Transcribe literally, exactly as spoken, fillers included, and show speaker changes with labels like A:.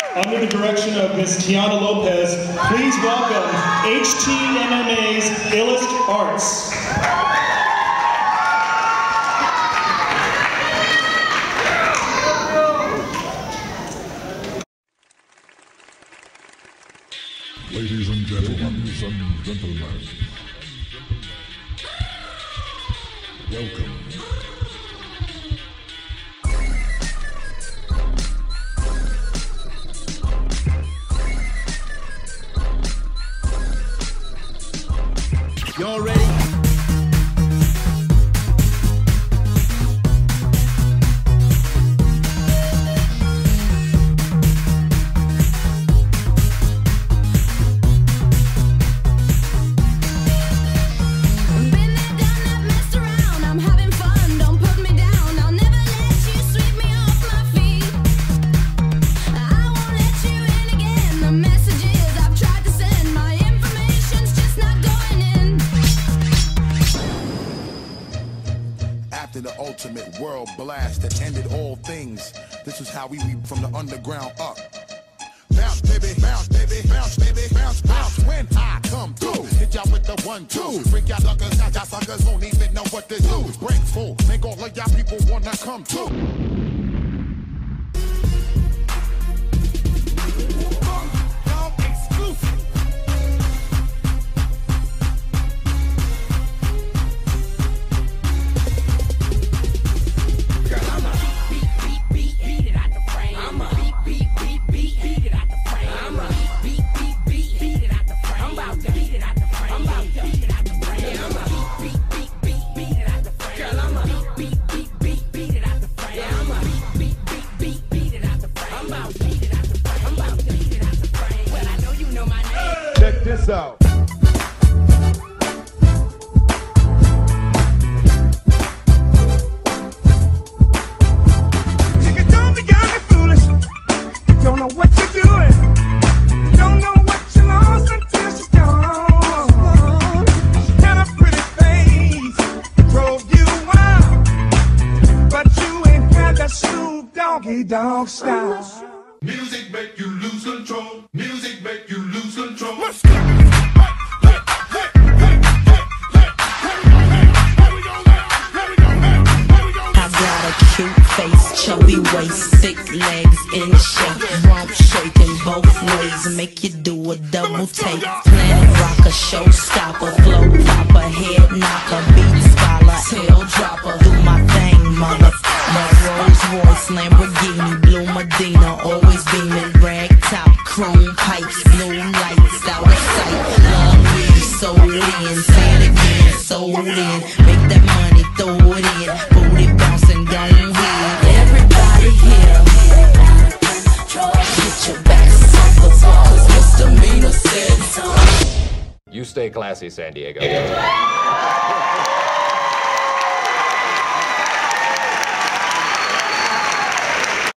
A: Under the direction of Miz Tiana Lopez, please welcome H T M M A's Illest Arts.
B: Ladies and gentlemen, and gentlemen, welcome.
C: Y'all ready?
D: After the ultimate world blast that ended all things, this is how we leap from the underground up. Bounce, baby, bounce, baby, bounce, baby, bounce, bounce. When I come through, hit y'all with the one, two. Freak out suckers, now y'all suckers won't even know what to do. Break full, make all of y'all people wanna come too.
E: Check this out.
F: Nigga, don't be young and foolish. You don't know what you're doing. You don't know what you lost until she's gone. She had a pretty face, drove you wild, but you ain't got that Snoop Doggy Dogg style.
B: Music make you lose control. Music make you lose control.
F: Let's go.
G: Face, chubby waist, thick legs in shape, rump shaking both ways, make you do a double take. Planet rocker, showstopper, flow popper, head knocker, beat scholar, tail dropper. Do my thing, mother. My Rolls Royce, Lamborghini, Blue Medina, always beaming, rag top, chrome pipes, blue lights, out of sight. Long weed, sold in, say it again, sold in. Make that money, throw it in, booty bouncing, don't everybody here, get your backs off the wall, 'cause misdemeanor said so.
H: You stay classy, San Diego.